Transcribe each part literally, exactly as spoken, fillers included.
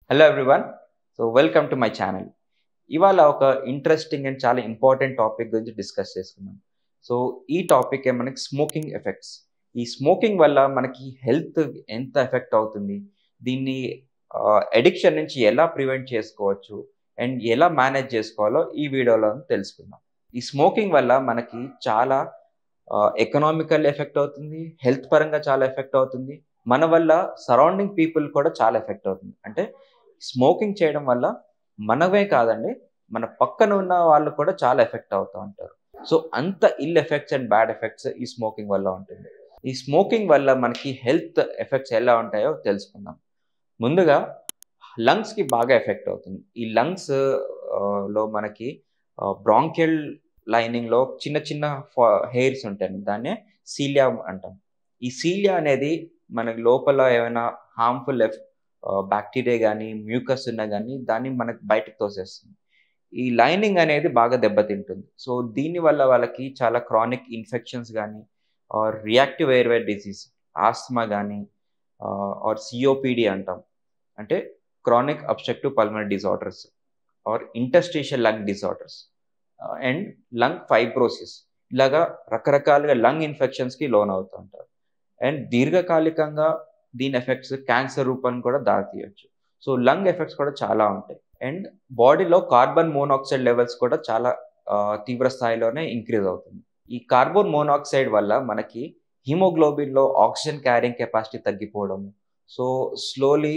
Hello everyone. So welcome to my channel. ఇవాళ ఒక interesting and చాలా ఇంపార్టెంట్ టాపిక్ గురించి డిస్కస్ చేసుకుందాం. సో ఈ టాపిక్ మనకి స్మోకింగ్ ఎఫెక్ట్స్. ఈ స్మోకింగ్ వల్ల మనకి హెల్త్ ఎంత ఎఫెక్ట్ అవుతుంది, దీన్ని అడిక్షన్ నుంచి ఎలా ప్రివెంట్ చేసుకోవచ్చు అండ్ ఎలా మేనేజ్ చేసుకోవాలో ఈ వీడియోలో తెలుసుకుందాం. ఈ స్మోకింగ్ వల్ల మనకి చాలా ఎకనామికల్ ఎఫెక్ట్ అవుతుంది, హెల్త్ పరంగా చాలా ఎఫెక్ట్ అవుతుంది, మన వల్ల సరౌండింగ్ పీపుల్ కూడా చాలా ఎఫెక్ట్ అవుతుంది. అంటే స్మోకింగ్ చేయడం వల్ల మనమే కాదండి, మన పక్కన ఉన్న వాళ్ళు కూడా చాలా ఎఫెక్ట్ అవుతూ ఉంటారు. సో అంత ill effects and bad effects ఈ స్మోకింగ్ వల్ల ఉంటుంది. ఈ స్మోకింగ్ వల్ల మనకి హెల్త్ ఎఫెక్ట్స్ ఎలా ఉంటాయో తెలుసుకుందాం. ముందుగా లంగ్స్కి బాగా ఎఫెక్ట్ అవుతుంది. ఈ లంగ్స్ లో మనకి బ్రాంకియల్ లైనింగ్లో చిన్న చిన్న హెయిర్స్ ఉంటాయి, దాన్నే సీలియా అంటాం. ఈ సీలియా అనేది మనకి లోపల ఏమైనా హార్మ్ఫుల్ బ్యాక్టీరియా కానీ మ్యూకస్ ఉన్నా కానీ దాన్ని మనకు బయటకు తోసేస్తుంది. ఈ లైనింగ్ అనేది బాగా దెబ్బతింటుంది. సో దీనివల్ల వాళ్ళకి చాలా క్రానిక్ ఇన్ఫెక్షన్స్ కానీ or reactive airway disease, asthma కానీ ఆర్ సిఓపిడి అంటాం, అంటే chronic obstructive pulmonary disorders or interstitial lung disorders and lung fibrosis, ఇలాగా రకరకాలుగా లంగ్ ఇన్ఫెక్షన్స్కి లోన్ అవుతూ ఉంటారు. అండ్ దీర్ఘకాలికంగా దీని ఎఫెక్ట్స్ క్యాన్సర్ రూపాన్ని కూడా దారితీయచ్చు. సో లంగ్ ఎఫెక్ట్స్ కూడా చాలా ఉంటాయి. అండ్ బాడీలో కార్బన్ మోనాక్సైడ్ లెవెల్స్ కూడా చాలా తీవ్ర స్థాయిలోనే ఇంక్రీజ్ అవుతుంది. ఈ కార్బన్ మోనాక్సైడ్ వల్ల మనకి హిమోగ్లోబిన్లో ఆక్సిజన్ క్యారింగ్ కెపాసిటీ తగ్గిపోవడం, సో స్లోలీ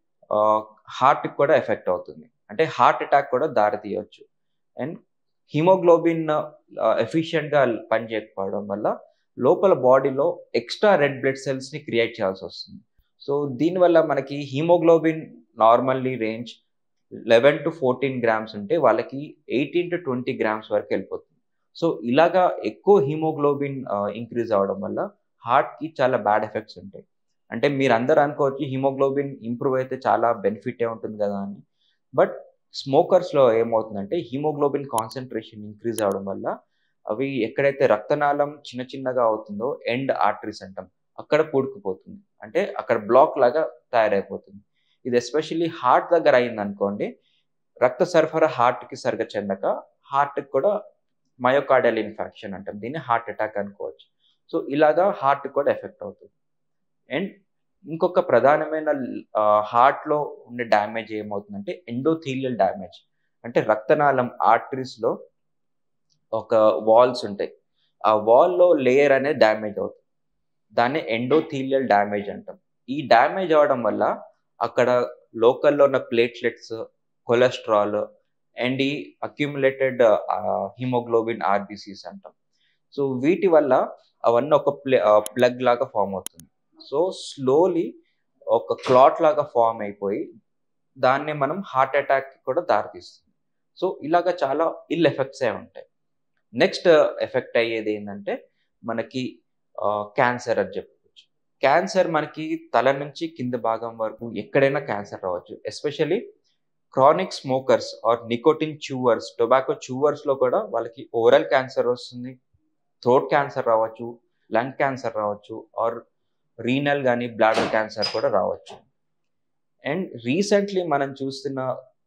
హార్ట్కి కూడా ఎఫెక్ట్ అవుతుంది, అంటే హార్ట్ అటాక్ కూడా దారితీయవచ్చు. అండ్ హిమోగ్లోబిన్ ఎఫిషియెంట్గా పనిచేయకపోవడం వల్ల లోపల బాడీలో ఎక్స్ట్రా రెడ్ బ్లడ్ సెల్స్ని క్రియేట్ చేయాల్సి వస్తుంది. సో దీనివల్ల మనకి haemoglobin normally range eleven to fourteen grams ఉంటే వాళ్ళకి ఎయిటీన్ టు ట్వంటీ గ్రామ్స్ వరకు వెళ్ళిపోతుంది. సో ఇలాగా ఎక్కువ హిమోగ్లోబిన్ ఇంక్రీజ్ అవ్వడం వల్ల హార్ట్కి చాలా బ్యాడ్ ఎఫెక్ట్స్ ఉంటాయి. అంటే మీరు అందరూ అనుకోవచ్చు హిమోగ్లోబిన్ ఇంప్రూవ్ అయితే చాలా బెనిఫిటే ఉంటుంది కదా అని. బట్ స్మోకర్స్లో ఏమవుతుందంటే హిమోగ్లోబిన్ కాన్సన్ట్రేషన్ ఇంక్రీజ్ అవ్వడం వల్ల అవి ఎక్కడైతే రక్తనాళం చిన్న చిన్నగా అవుతుందో ఎండ్ ఆర్టరీస్ అంటాం, అక్కడ పూడుకుపోతుంది, అంటే అక్కడ బ్లాక్ లాగా తయారైపోతుంది. ఇది ఎస్పెషల్లీ హార్ట్ దగ్గర అయింది అనుకోండి, రక్త సరఫరా హార్ట్కి సరిగా చెందక హార్ట్కి కూడా మయోకార్డియల్ ఇన్ఫాక్షన్ అంటాం, దీన్ని హార్ట్ అటాక్ అనుకోవచ్చు. సో ఇలాగా హార్ట్కి కూడా ఎఫెక్ట్ అవుతుంది. అండ్ ఇంకొక ప్రధానమైన హార్ట్లో ఉండే డ్యామేజ్ ఏమవుతుందంటే ఎండోథీలియల్ డ్యామేజ్, అంటే రక్తనాళం ఆర్టరీస్లో ఒక వాల్స్ ఉంటాయి, ఆ వాల్లో లేయర్ అనేది డ్యామేజ్ అవుతుంది, దాన్ని ఎండోథీలియల్ డ్యామేజ్ అంటాం. ఈ డ్యామేజ్ అవడం వల్ల అక్కడ లోకల్లో ఉన్న ప్లేట్లెట్స్, కొలెస్ట్రాల్ అండ్ ఈ అక్యుములేటెడ్ హిమోగ్లోబిన్ ఆర్బిసిస్ అంటాం. సో వీటి వల్ల అవన్నీ ఒక ప్లే ప్లగ్ లాగా ఫామ్ అవుతుంది. సో స్లోలీ ఒక క్లాట్ లాగా ఫామ్ అయిపోయి దాన్ని మనం హార్ట్ అటాక్కి కూడా దారితీస్తుంది. సో ఇలాగ చాలా ఇల్ ఎఫెక్ట్సే ఉంటాయి. నెక్స్ట్ ఎఫెక్ట్ అయ్యేది ఏంటంటే మనకి క్యాన్సర్ అని చెప్పుకోవచ్చు. క్యాన్సర్ మనకి తల నుంచి కింద భాగం వరకు ఎక్కడైనా క్యాన్సర్ రావచ్చు. Especially chronic smokers or nicotine chewers, tobacco చూవర్స్లో కూడా వాళ్ళకి ఓరల్ క్యాన్సర్ వస్తుంది, థ్రోట్ క్యాన్సర్ రావచ్చు, లంగ్ క్యాన్సర్ రావచ్చు, ఆర్ రీనల్ కానీ బ్లాడర్ క్యాన్సర్ కూడా రావచ్చు. అండ్ రీసెంట్లీ మనం చూస్తున్న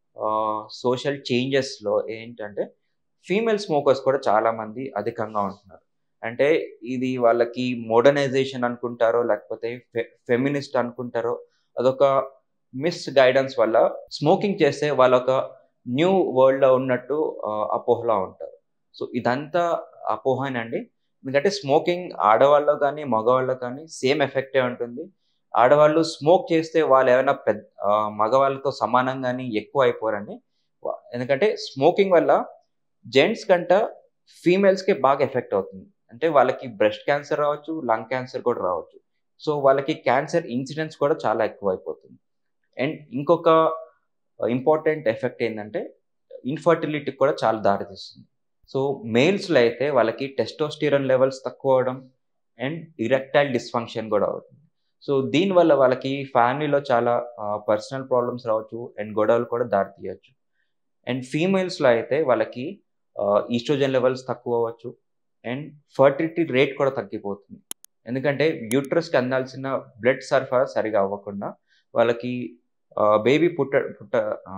సోషల్ చేంజెస్లో ఏంటంటే ఫీమేల్ స్మోకర్స్ కూడా చాలామంది అధికంగా ఉంటున్నారు. అంటే ఇది వాళ్ళకి మోడర్నైజేషన్ అనుకుంటారో లేకపోతే ఫె ఫెమినిస్ట్ అనుకుంటారో, అదొక మిస్ గైడెన్స్ వల్ల స్మోకింగ్ చేస్తే వాళ్ళొక న్యూ వరల్డ్లో ఉన్నట్టు అపోహలో ఉంటారు. సో ఇదంతా అపోహనండి. ఎందుకంటే స్మోకింగ్ ఆడవాళ్ళు కానీ మగవాళ్ళు కానీ సేమ్ ఎఫెక్టే ఉంటుంది. ఆడవాళ్ళు స్మోక్ చేస్తే వాళ్ళు ఏమైనా పెద్ద మగవాళ్ళతో సమానంగాని ఎక్కువ అయిపోరండి. ఎందుకంటే స్మోకింగ్ వల్ల జెంట్స్ కంట ఫీమేల్స్కి బాగా ఎఫెక్ట్ అవుతుంది. అంటే వాళ్ళకి బ్రెస్ట్ క్యాన్సర్ రావచ్చు, లంగ్ క్యాన్సర్ కూడా రావచ్చు. సో వాళ్ళకి క్యాన్సర్ ఇన్సిడెన్స్ కూడా చాలా ఎక్కువ అయిపోతుంది. అండ్ ఇంకొక ఇంపార్టెంట్ ఎఫెక్ట్ ఏంటంటే ఇన్ఫర్టిలిటీకి కూడా చాలా దారితీస్తుంది. సో మేల్స్లో అయితే వాళ్ళకి టెస్టోస్టిరాన్ లెవెల్స్ తక్కువ అవడం అండ్ ఇరెక్టైల్ డిస్ఫంక్షన్ కూడా అవుతుంది. సో దీనివల్ల వాళ్ళకి ఫ్యామిలీలో చాలా పర్సనల్ ప్రాబ్లమ్స్ రావచ్చు అండ్ గొడవలు కూడా దారితీయచ్చు. అండ్ ఫీమేల్స్లో అయితే వాళ్ళకి ఈస్ట్రోజన్ లెవెల్స్ తక్కువ అవ్వచ్చు అండ్ ఫర్టిలిటీ రేట్ కూడా తగ్గిపోతుంది. ఎందుకంటే యూట్రస్కి అందాల్సిన బ్లడ్ సరఫరా సరిగా అవ్వకుండా వాళ్ళకి బేబీ పుట్ట పుట్ట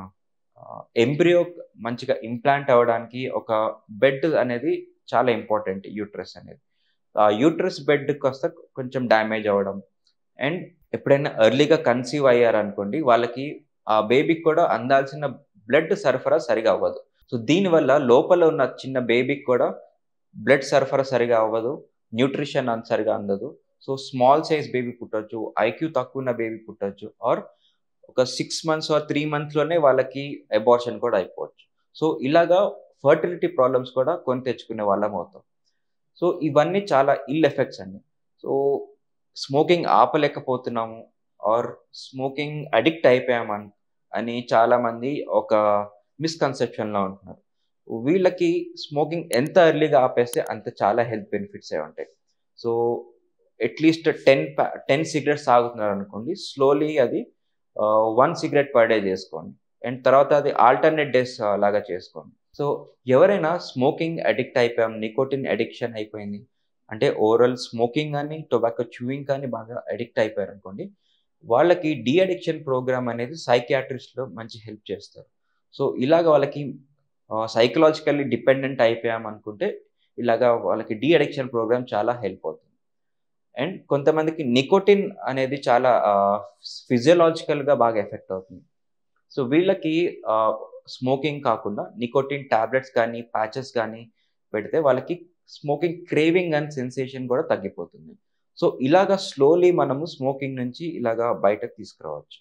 ఎంబ్రియో మంచిగా ఇంప్లాంట్ అవ్వడానికి ఒక బెడ్ అనేది చాలా ఇంపార్టెంట్, యూట్రస్ అనేది. ఆ యూట్రస్ బెడ్ కాస్త కొంచెం డ్యామేజ్ అవ్వడం, అండ్ ఎప్పుడైనా ఎర్లీగా కన్సీవ్ అయ్యారనుకోండి, వాళ్ళకి ఆ బేబీకి కూడా అందాల్సిన బ్లడ్ సరఫరా సరిగా అవ్వదు. సో దీనివల్ల లోపల ఉన్న చిన్న బేబీకి కూడా బ్లడ్ సరఫరా సరిగా అవ్వదు, న్యూట్రిషన్ అంత సరిగా అందదు. సో స్మాల్ సైజ్ బేబీ పుట్టొచ్చు, ఐక్యూ తక్కువ ఉన్న బేబీ పుట్టొచ్చు, ఆర్ ఒక సిక్స్ మంత్స్ ఆర్ త్రీ మంత్స్‌లోనే వాళ్ళకి అబార్షన్ కూడా అయిపోవచ్చు. సో ఇలాగా ఫర్టిలిటీ ప్రాబ్లమ్స్ కూడా కొని తెచ్చుకునే వాళ్ళం అవుతాం. సో ఇవన్నీ చాలా ఇల్ ఎఫెక్ట్స్ అండి. సో స్మోకింగ్ ఆపలేకపోతున్నాము, ఆర్ స్మోకింగ్ అడిక్ట్ అయిపోయామని అని చాలామంది ఒక మిస్‌కన్సెప్షన్‌లో ఉంటున్నారు. వీళ్ళకి స్మోకింగ్ ఎంత ఎర్లీగా ఆపేస్తే అంత చాలా హెల్త్ బెనిఫిట్సే ఉంటాయి. సో అట్‌లీస్ట్ టెన్ ప టెన్ సిగరెట్స్ తాగుతున్నారనుకోండి, స్లోలీ అది ah, one cigarette per day చేసుకోండి. అండ్ తర్వాత అది ఆల్టర్‌నేట్ డేస్ లాగా చేసుకోండి. సో ఎవరైనా స్మోకింగ్ అడిక్ట్ అయిపోయాం, నికోటిన్ అడిక్షన్ అయిపోయింది, అంటే ఓరల్ స్మోకింగ్ గాని, టొబాకో చూయింగ్ కానీ బాగా అడిక్ట్ అయిపోయారనుకోండి, వాళ్ళకి డీ అడిక్షన్ ప్రోగ్రామ్ అనేది సైకియాట్రిస్ట్‌లో మంచి హెల్ప్ చేస్తారు. సో ఇలాగ వాళ్ళకి ఆహ్, సైకలాజికల్లీ డిపెండెంట్ అయిపోయామనుకుంటే, ఇలాగ వాళ్ళకి డీ అడిక్షన్ ప్రోగ్రామ్ చాలా హెల్ప్ అవుతుంది. అండ్ కొంతమందికి నికోటిన్ అనేది చాలా ఆహ్, ఫిజియోలాజికల్‌గా బాగా ఎఫెక్ట్ అవుతుంది. సో వీళ్ళకి ఆహ్, స్మోకింగ్ కాకుండా నికోటిన్ టాబ్లెట్స్ కానీ, ప్యాచెస్ కానీ పెడితే వాళ్ళకి స్మోకింగ్ క్రేవింగ్ అండ్ సెన్సేషన్ కూడా తగ్గిపోతుంది. సో ఇలాగ స్లోలీ మనము స్మోకింగ్ నుంచి ఇలాగా బయటకు తీసుకురావచ్చు.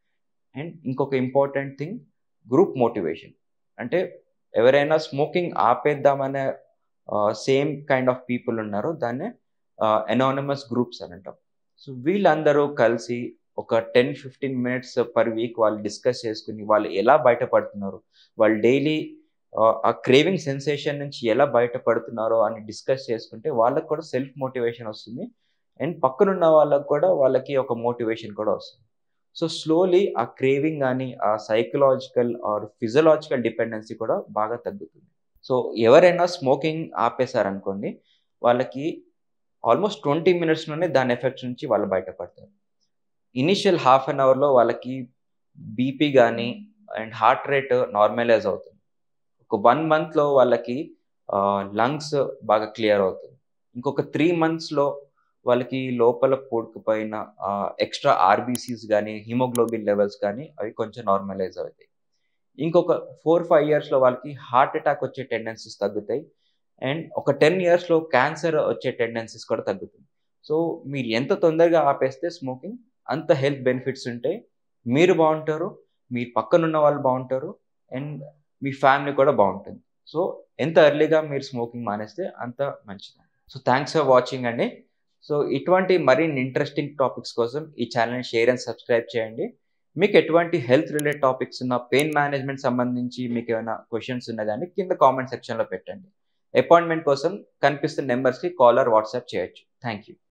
అండ్ ఇంకొక ఇంపార్టెంట్ థింగ్, గ్రూప్ మోటివేషన్. అంటే ఎవరైనా స్మోకింగ్ ఆపేద్దామనే ఆహ్, సేమ్ కైండ్ ఆఫ్ పీపుల్ ఉన్నారో దాన్నే ఆహ్, అనానిమస్ గ్రూప్స్ అని అంటాం. సో వీళ్ళందరూ కలిసి ఒక ten fifteen minutes per week వాళ్ళు డిస్కస్ చేసుకొని, వాళ్ళు ఎలా బయటపడుతున్నారు, వాళ్ళు డైలీ ఆహ్, ఆ క్రేవింగ్ సెన్సేషన్ నుంచి ఎలా బయటపడుతున్నారో అని డిస్కస్ చేసుకుంటే వాళ్ళకి కూడా సెల్ఫ్ మోటివేషన్ వస్తుంది. అండ్ పక్కనున్న వాళ్ళకి కూడా వాళ్ళకి ఒక మోటివేషన్ కూడా వస్తుంది. సో స్లోలీ ఆ క్రేవింగ్ గాని, ఆ సైకలాజికల్ ఆర్ ఫిజియోలాజికల్ డిపెండెన్సీ కూడా బాగా తగ్గుతుంది. సో ఎవరైనా స్మోకింగ్ ఆపేసారనుకోండి, వాళ్ళకి ఆల్మోస్ట్ ట్వంటీ మినిట్స్‌లోనే దాని ఎఫెక్ట్స్ నుంచి వాళ్ళు బయటపడతారు. ఇనీషియల్ హాఫ్ అన్ అవర్‌లో వాళ్ళకి బీపీ గాని అండ్ హార్ట్ రేట్ నార్మలైజ్ అవుతుంది. ఒక వన్ మంత్‌లో వాళ్ళకి ఆహ్, లంగ్స్ బాగా క్లియర్ అవుతుంది. ఇంకొక త్రీ మంత్స్‌లో వాళ్ళకి లోపల కూడుకుపోయిన ఆహ్, ఎక్స్‌ట్రా ఆర్‌బీసీస్ గాని, హిమోగ్లోబిన్ లెవెల్స్ గాని అవి కొంచెం నార్మలైజ్ అవుతాయి. ఇంకొక ఫోర్ ఫైవ్ ఇయర్స్‌లో వాళ్ళకి హార్ట్ అటాక్ వచ్చే టెండెన్సీస్ తగ్గుతాయి. అండ్ ఒక టెన్ ఇయర్స్‌లో క్యాన్సర్ వచ్చే టెండెన్సీస్ కూడా తగ్గుతుంది. సో మీరు ఎంత తొందరగా ఆపేస్తే స్మోకింగ్ అంత హెల్త్ బెనిఫిట్స్ ఉంటాయి. మీరు బావుంటారు, మీ పక్కనున్న వాళ్ళు బావుంటారు, అండ్ మీ ఫ్యామిలీ కూడా బావుంటుంది. సో ఎంత ఎర్లీగా మీరు స్మోకింగ్ మానేస్తే అంత మంచిది. సో థాంక్స్ ఫర్ వాచింగ్ అండి. సో ఇటువంటి మరిన్ని ఇంట్రెస్టింగ్ టాపిక్స్ కోసం ఈ ఛానెల్‌ని షేర్ అండ్ సబ్స్క్రైబ్ చేయండి. మీకు ఎటువంటి హెల్త్ రిలేటెడ్ టాపిక్స్ ఉన్న, పెయిన్ మేనేజ్‌మెంట్ సంబంధించి మీకేమైనా క్వెషన్స్ ఉన్నా గాని కింద కామెంట్ సెక్షన్‌లో పెట్టండి. అపాయింట్‌మెంట్ కోసం కనిపిస్తున్న నంబర్స్‌కి కాల్ ఆర్ వాట్సాప్ చేయొచ్చు. Thank you.